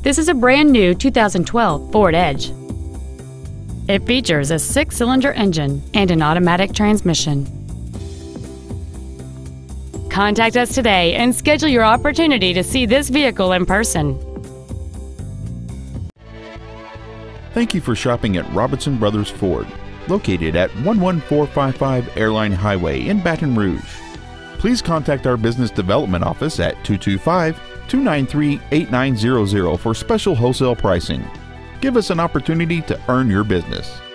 This is a brand new 2012 Ford Edge. It features a 6-cylinder engine and an automatic transmission. Contact us today and schedule your opportunity to see this vehicle in person. Thank you for shopping at Robinson Brothers Ford, located at 11455 Airline Highway in Baton Rouge. Please contact our business development office at 225-293-8900 for special wholesale pricing. Give us an opportunity to earn your business.